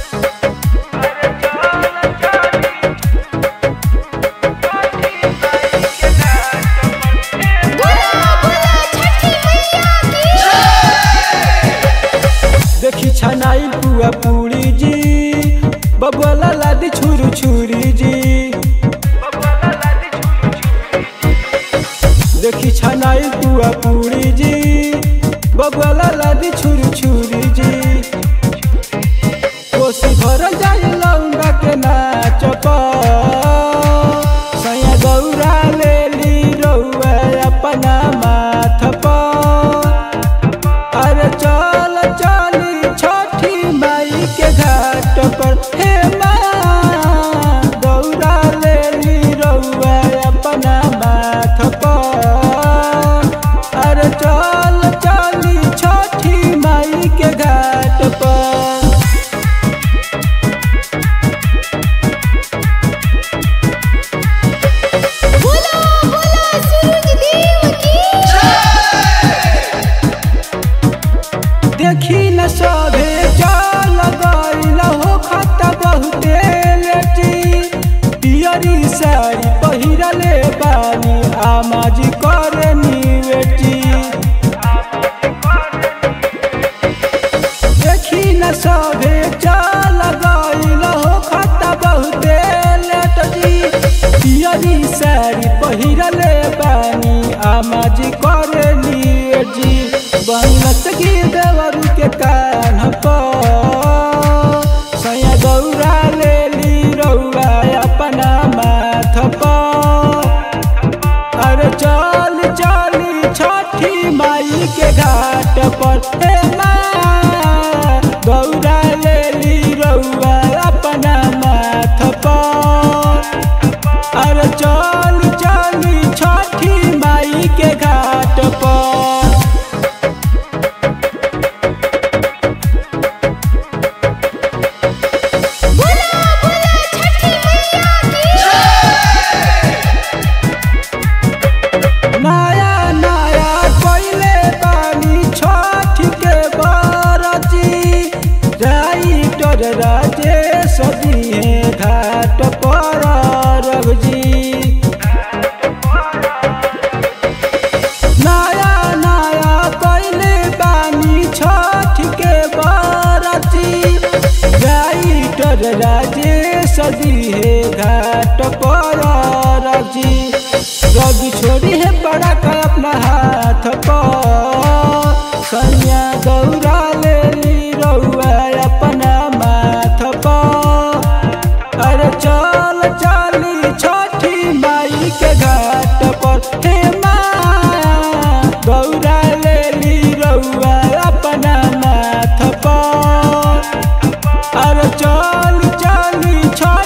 देखी छनाई पुआ पूरी जी, बबुआ लादी छुरी छुरी जी। देखी छनाई पुआ पूरी जी, बबुआ लादी छुरी छुरी जी। कोसी भर जाए लौंडा के नाच सैया गौरा ले ली रउआ अपना माथ पर। अरे चल चली छठी माई के घाट पर, हे माँ गौरा ले ली रउआ अपना माथ पर। अरे चल चली छठी माई के घाट पर। देखी न सभे चल गइल हो खत बहुते लेटी। पियरी साड़ी पहिरले बानी आमाजी करे निवेटी। देखी न सभे चल गइल हो खत बहुते लेटी। पियरी साड़ी पहिरले बानी आमाजी करे निवेटी। बनत की देवरू के कान पर, सैया गौरा ले ली रउआ अपना माथ पर। अरे चल चली छठी माई के घाट पर, हे माँ गौरा ले ली रउआ अपना माथ पर। अरे चल चली छठी माई के घाट पर। नया नया कोइले बानी छठ के बरती। राइटर राजेश दिए घाट पर रघुजी। नया नया कोइले बानी छठ के बरती। राइटर राजेश दिए घाट पर रघुजी। रवि छोड़ी है बड़ा का अपना हाथ पर, सैया गौरा ले ली रउआ अपना माथ पर। अरे चल चली छठी माई के घाट पर, हे माँ गौरा ले ली रउआ अपना माथ पर। अरे चल चली